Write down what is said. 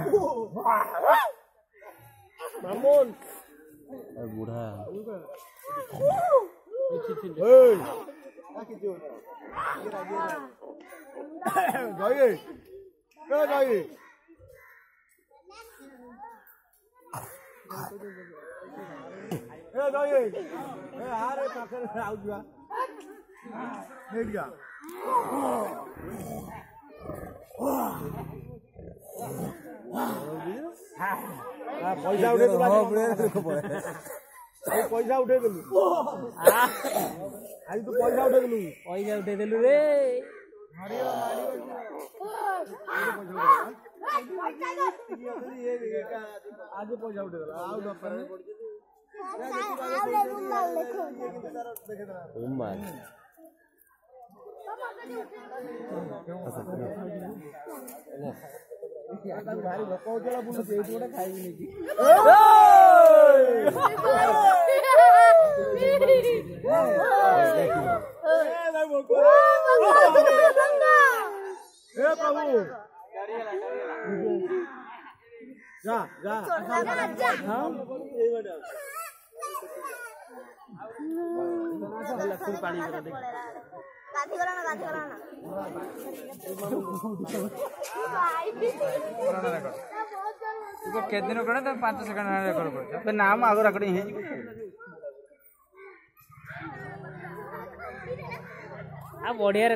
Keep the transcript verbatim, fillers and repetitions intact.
मामून बूढ़ा जाइए क्या जाइए ए जाइए ए आरे पाखर आउ जा नेट जा हां पैसा उठे तो हां बड़े देखो पड़े पैसा उठे देलु आज तो पैसा उठे देलु पैसा उठे देलु रे मारियो मारियो आज पैसा उठे देला आउ डॉक्टर ने ओ माय भारी लोक होतला बुनु पेट गोटे खाइबी नेकी ए प्रभु जा जा हां लक्ष्मी पानी करा दे गाधी करा ना गाधी करा ना तू के दिन करा तो पाँच सेकंड रेकॉर्ड कर तो नाम आगो रखड़ी है आ बढ़िया